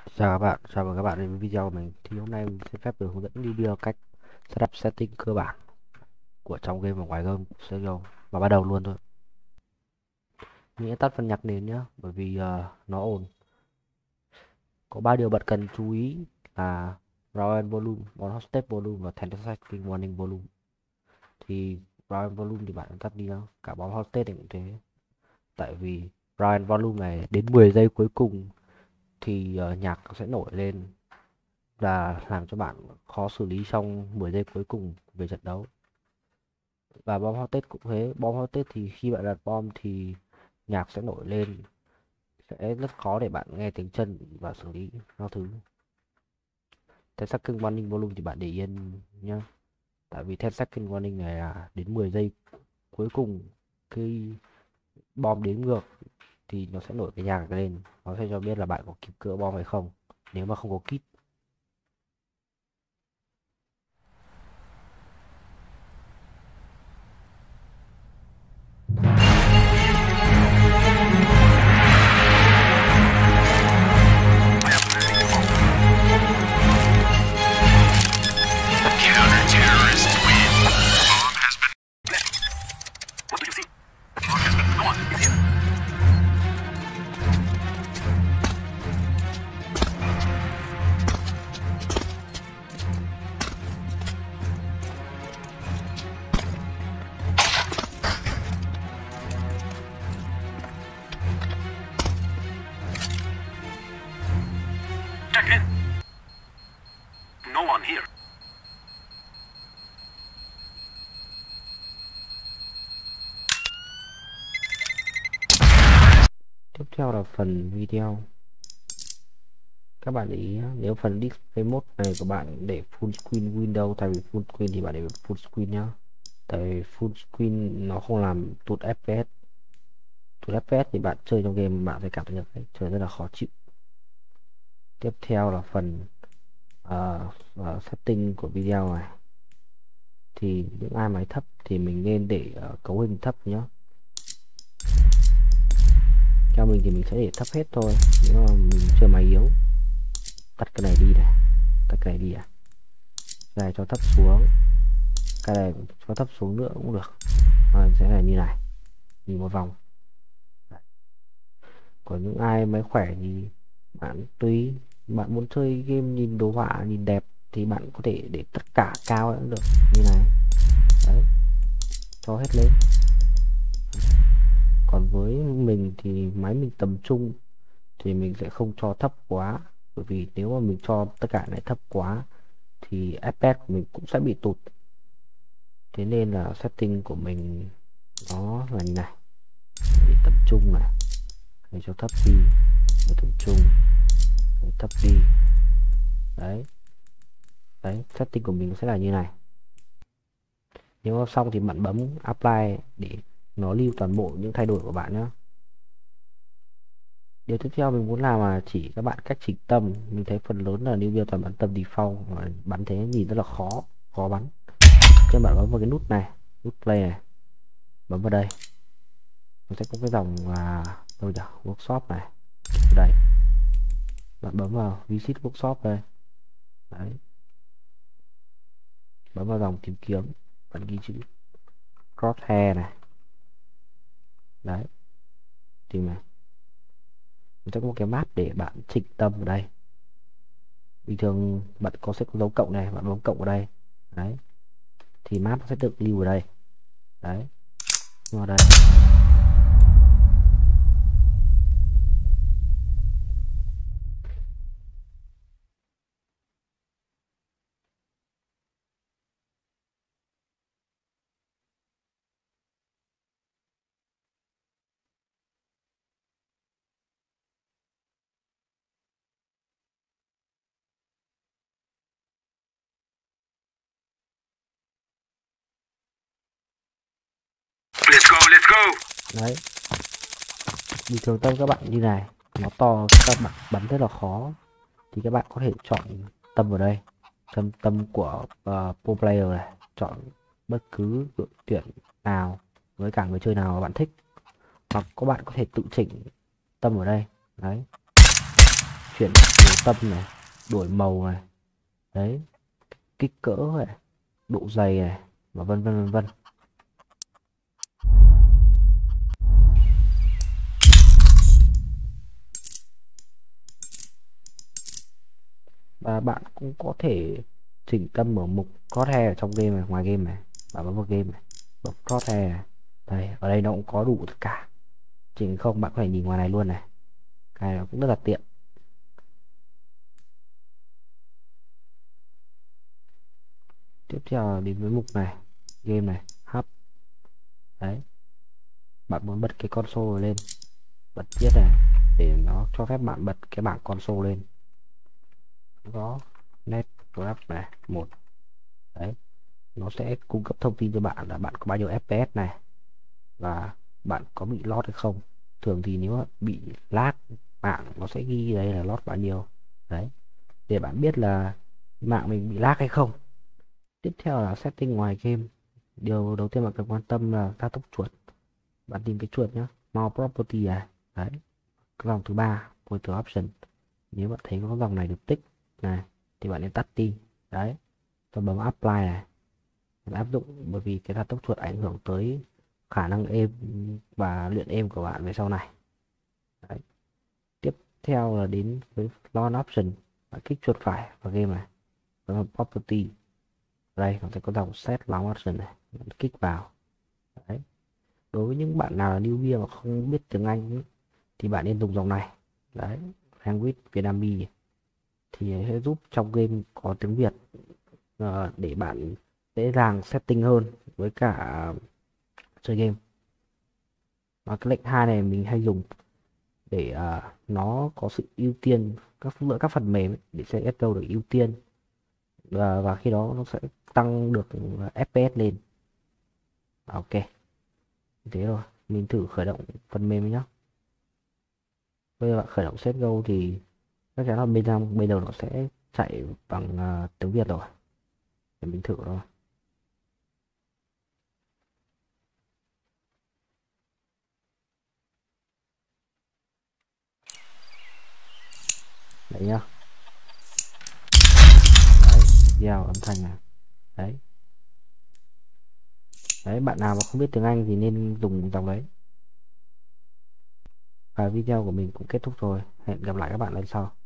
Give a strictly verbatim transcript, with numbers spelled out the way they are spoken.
Chào các bạn, chào mừng các bạn đến với video của mình. Thì hôm nay mình sẽ phép được hướng dẫn video cách setup setting cơ bản của trong game và ngoài game của Sergio. Và bắt đầu luôn thôi. Mình sẽ tắt phần nhạc nền nhá, bởi vì uh, nó ồn. Có ba điều bạn cần chú ý là round volume, on step volume và ten setting warning volume. Thì round volume thì bạn tắt đi nhá, cả bóng hot state cũng thế. Tại vì round volume này đến mười giây cuối cùng thì uh, nhạc sẽ nổi lên và làm cho bạn khó xử lý trong mười giây cuối cùng về trận đấu. Và bom hot tết cũng thế, bom hot tết thì khi bạn đặt bom thì nhạc sẽ nổi lên, sẽ rất khó để bạn nghe tiếng chân và xử lý các thứ. Ten second warning volume thì bạn để yên nhá, tại vì ten second warning này là đến mười giây cuối cùng khi bom đếm ngược thì nó sẽ nổi cái nhạc lên, nó sẽ cho biết là bạn có kịp cỡ bom hay không nếu mà không có kit. Check in. No one here. Tiếp theo là phần video. Các bạn để ý nếu phần display mode này của bạn để full screen window thay vì full screen thì bạn để full screen nhá. Tại vì full screen nó không làm tụt ép pê ét. Tụt ép pê ét thì bạn chơi trong game bạn sẽ cảm thấy được đấy, chơi rất là khó chịu. Tiếp theo là phần uh, uh, setting của video này. Thì những ai máy thấp thì mình nên để uh, cấu hình thấp nhá. Theo mình thì mình sẽ để thấp hết thôi, nếu mà mình chơi máy yếu. Tắt cái này đi này, tắt cái này đi à. Cái này cho thấp xuống, cái này cho thấp xuống nữa cũng được. Rồi sẽ là như này, nhìn một vòng. Còn những ai máy khỏe thì bạn tùy, bạn muốn chơi game nhìn đồ họa nhìn đẹp thì bạn có thể để tất cả cao cũng được, như này đấy, cho hết lên. Còn với mình thì máy mình tầm trung thì mình sẽ không cho thấp quá, bởi vì nếu mà mình cho tất cả này thấp quá thì ép pê ét của mình cũng sẽ bị tụt. Thế nên là setting của mình nó là như này, để tầm trung này, để cho thấp đi, để tầm trung, để thấp đi, đấy đấy, setting của mình sẽ là như này. Nếu mà xong thì bạn bấm apply để nó lưu toàn bộ những thay đổi của bạn nhé. Điều tiếp theo mình muốn làm là chỉ các bạn cách chỉnh tầm. Mình thấy phần lớn là new toàn bắn tầm default, và bắn thế nhìn rất là khó khó bắn. Cho bạn bấm vào cái nút này, nút play này, bấm vào đây, nó sẽ có cái dòng là đâu nhỉ, workshop này, ở đây bạn bấm vào visit workshop đây, đấy, bấm vào dòng tìm kiếm, bạn ghi chữ crosshair này, đấy, tìm này, mình sẽ có một cái map để bạn chỉnh tâm ở đây. Bình thường bạn có sẽ có dấu cộng này, bạn bấm cộng ở đây, đấy, thì map sẽ được lưu ở đây, đấy, vào đây. Let's go, let's go. Đấy, bình thường tâm các bạn như này, nó to, các bạn bắn rất là khó, thì các bạn có thể chọn tâm vào đây, tâm tâm của uh, pro player này, chọn bất cứ đội tuyển nào với cả người chơi nào mà bạn thích, hoặc các bạn có thể tự chỉnh tâm ở đây, đấy, chuyển màu tâm này, đổi màu này, đấy, kích cỡ này, độ dày này, và vân vân vân vân. Và bạn cũng có thể chỉnh tâm ở mục crosshair ở trong game này, ngoài game này, bạn bấm vào game này, bấm crosshair này. Đây, ở đây nó cũng có đủ tất cả. Chỉnh không bạn có thể nhìn ngoài này luôn này. Cái này nó cũng rất là tiện. Tiếp theo đến với mục này, game này, hub. Đấy, bạn muốn bật cái console lên, bật chiếc này để nó cho phép bạn bật cái bảng console lên. Có netgraph này một, đấy, nó sẽ cung cấp thông tin cho bạn là bạn có bao nhiêu ép pê ét này và bạn có bị lót hay không. Thường thì nếu bị lag mạng nó sẽ ghi đây là lót bao nhiêu, đấy, để bạn biết là mạng mình bị lag hay không. Tiếp theo là setting ngoài game. Điều đầu tiên bạn cần quan tâm là gia tốc chuột. Bạn tìm cái chuột nhé, mouse property này, đấy, cái dòng thứ ba pointer option. Nếu bạn thấy có dòng này được tích này thì bạn nên tắt đi, đấy, và bấm apply này, áp dụng, bởi vì cái gia tốc chuột ảnh hưởng tới khả năng êm và luyện êm của bạn về sau này. Đấy. Tiếp theo là đến với launch option, bạn kích chuột phải vào game này, bấm property, đây nó sẽ có dòng set launch option này, bạn kích vào. Đấy. Đối với những bạn nào là newbie mà không biết tiếng Anh ấy, thì bạn nên dùng dòng này, đấy, language Vietnamese, thì sẽ giúp trong game có tiếng Việt, uh, để bạn dễ dàng setting hơn với cả chơi game. Và cái lệnh hai này mình hay dùng để uh, nó có sự ưu tiên các giữa các phần mềm ấy, để sẽ ét ô được ưu tiên, uh, và khi đó nó sẽ tăng được ép pê ét lên. Ok, thế rồi mình thử khởi động phần mềm nhé. Bây giờ bạn khởi động xê ét giê ô thì chắc chắn là bên trong bây giờ nó sẽ chạy bằng uh, tiếng Việt rồi. Để mình thử rồi. Đấy nhá. Đấy, video âm thanh này. Đấy. Đấy, bạn nào mà không biết tiếng Anh thì nên dùng dòng đấy. Và video của mình cũng kết thúc rồi. Hẹn gặp lại các bạn lần sau.